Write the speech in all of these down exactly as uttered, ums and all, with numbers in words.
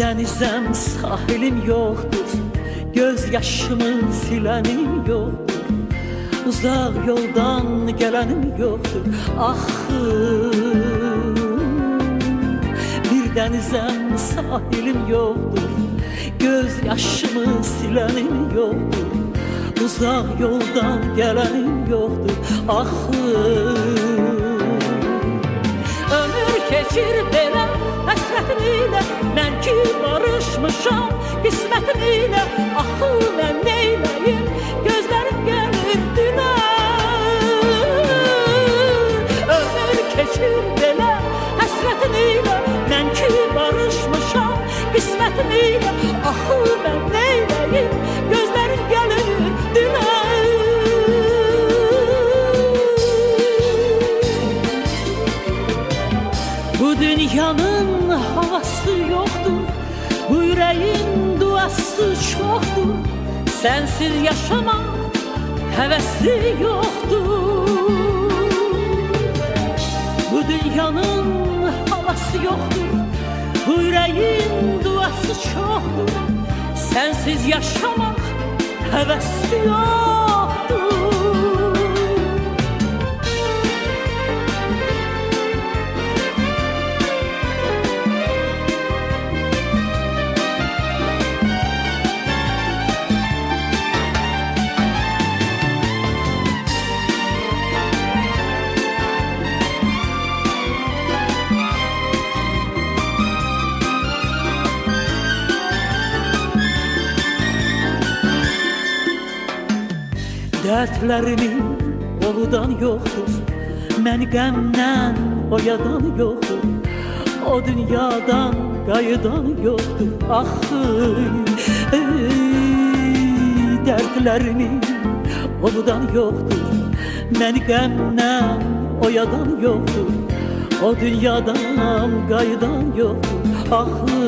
dənizəm, sahilim yoxdur, göz yaşımı silənim yoxdur, uzaq yoldan gələnim yoxdur. Axı bir dənizəm, sahilim yoxdur, göz yaşımı silənim yoxdur, uzaq yoldan gələnim yoxdur. Axı ömür keçir belə həsrətim ilə, mən ki barışmışam qismətim ilə. Axı mən neyləyim, gözlərim gəlir dilə. Ömür keçir belə həsrətim ilə, mən ki barışmışam qismətim ilə. Axı mən neyləyim, gözlərim gəlir dilə. Bu dünyanın havası yoxdur, bu ürəyin duası çoxdur, sənsiz yaşamaq həvəsi yoxdur. Bu dünyanın havası yoxdur, bu ürəyin duası çoxdur, sənsiz yaşamaq həvəsi yoxdur. Dərdlərimin oludan yoxdur, məni qəmdən oyadan yoxdur, o dünyadan qayıdan yoxdur. Axı ey, dərdlərimin oludan yoxdur, məni qəmdən oyadan yoxdur, o dünyadan qayıdan yoxdur. Axı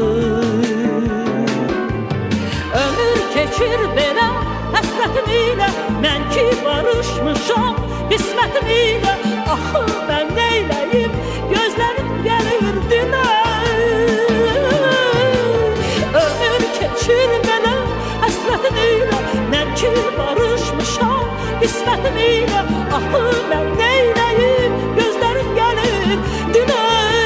ömür keçir belə həsrətim ilə, mən ki barışmışam qismətim ilə. Axı mən neyləyim, gözlərim gəlir dilə. Ömür keçir belə həsrətim ilə, mən ki barışmışam qismətim ilə. Axı mən neyləyim, gözlərim gəlir dilə.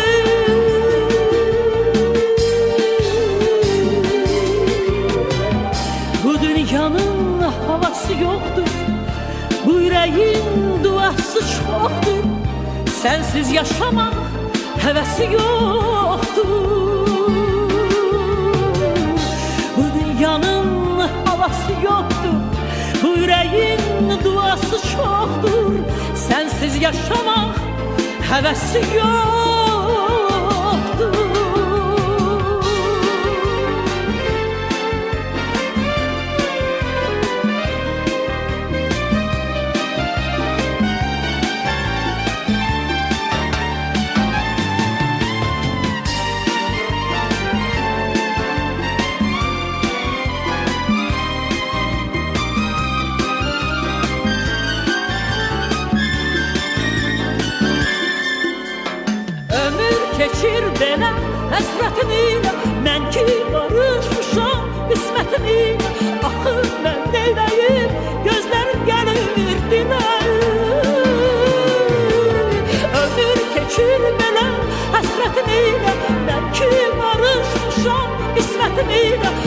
Bu dünyanın havası yoxdur, bu ürəyin duası çoxdur, sənsiz yaşamaq həvəsi yoxdur. Bu dünyanın havası yoxdur, bu ürəyin duası çoxdur, sənsiz yaşamaq həvəsi yoxdur. Keçir belə həsrətim ilə, mən ki barışmışam qismətim ilə. Axı mən neyləyim, gözlərim gəlir dilə. Ömür keçir belə həsrətim ilə, mən ki barışmışam qismətim ilə.